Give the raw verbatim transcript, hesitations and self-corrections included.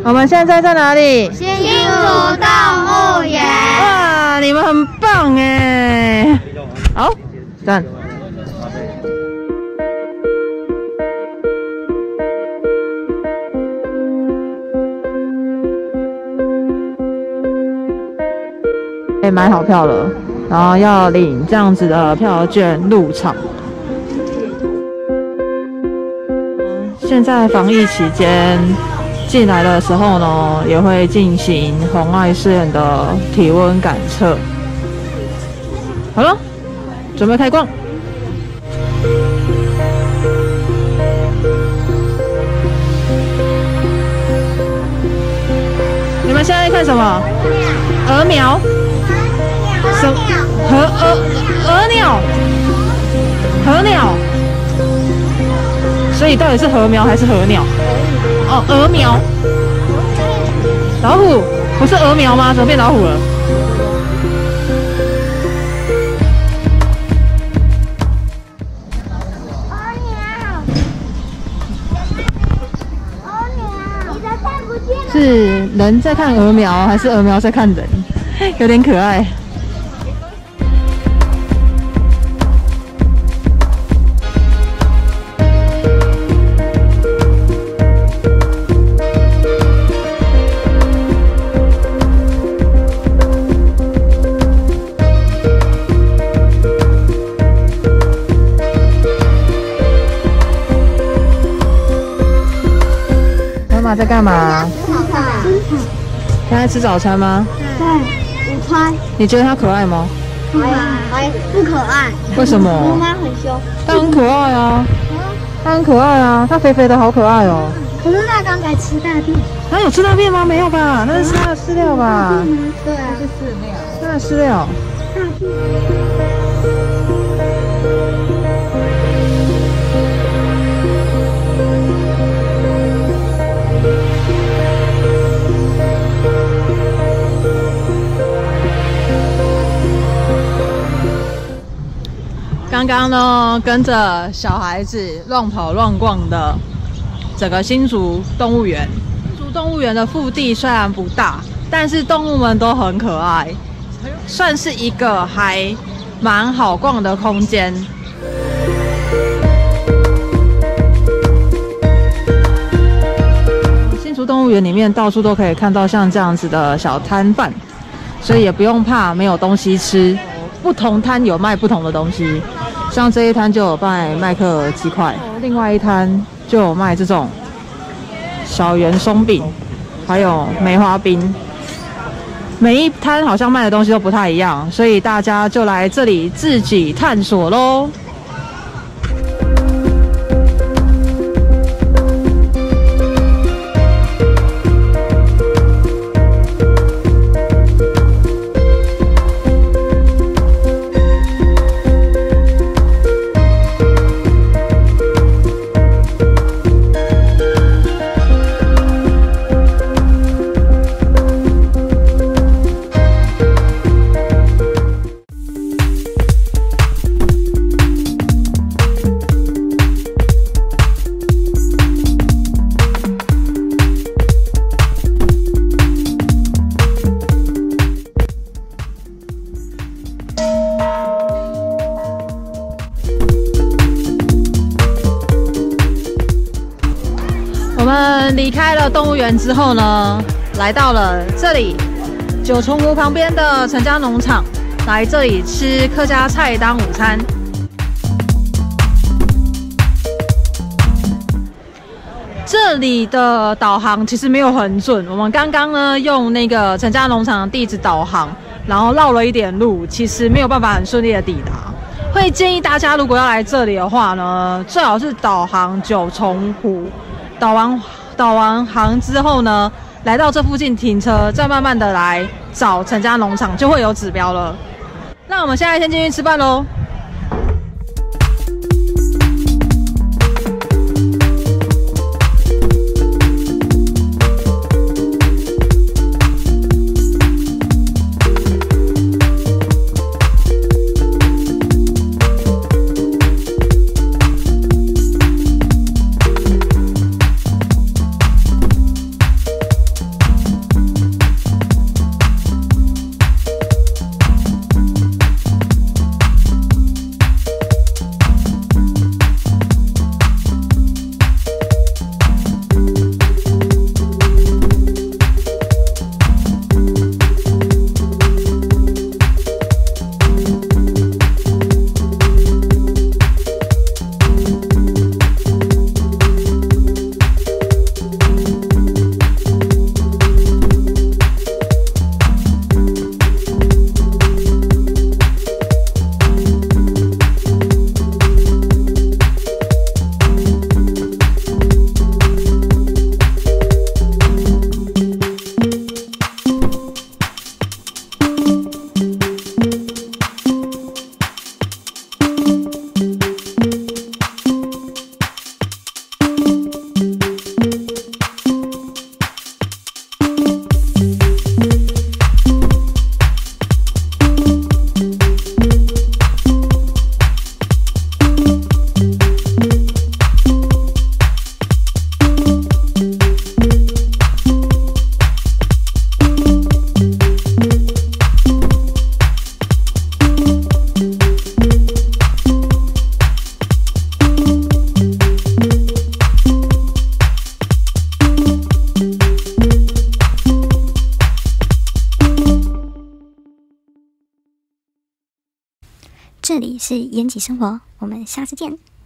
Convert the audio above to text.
我们现在在哪里？ 新竹动物园。 哇，你们很棒哎！好，赞。哎，买好票了，然后要领这样子的票券入场。现在防疫期间。 进来的时候呢，也会进行红外线的体温感测。好了，准备开逛。你们现在在看什么？鹅苗。什么？和鹅鹅鸟？和鸟。所以到底是禾苗还是禾鸟？ 哦，鹅苗，老虎不是鹅苗吗？怎么变老虎了？ 鹅鸟，鹅鸟，你的看不见。 是人在看鹅苗，还是鹅苗在看人？有点可爱。 妈妈在干嘛？她在吃早餐吗？ 对，午餐。 你觉得她可爱吗？ 可爱，还不可爱。 为什么？ 妈妈很凶。 她很可爱啊，她很可爱啊，她肥肥的好可爱哦。 可是她刚才吃大便。 她有吃大便吗？没有吧，那是她的饲料吧？ 对啊，是饲料。 她的饲料。刚刚呢，跟着小孩子乱跑乱逛的整个新竹动物园。新竹动物园的腹地虽然不大，但是动物们都很可爱，算是一个还蛮好逛的空间。新竹动物园里面到处都可以看到像这样子的小摊贩，所以也不用怕没有东西吃。不同摊有卖不同的东西。 像这一摊就有卖麦克尔鸡块，另外一摊就有卖这种小圆松饼，还有梅花冰。每一摊好像卖的东西都不太一样，所以大家就来这里自己探索咯。 我们离开了动物园之后呢，来到了这里九重湖旁边的陈家农场，来这里吃客家菜当午餐。这里的导航其实没有很准，我们刚刚呢用那个陈家农场的地址导航，然后绕了一点路，其实没有办法很顺利的抵达。会建议大家如果要来这里的话呢，最好是导航九重湖。 导完导完航之后呢，来到这附近停车，再慢慢的来找陈家农场，就会有指标了。那我们现在先进去吃饭喽。 这里是延吉生活，我们下次见。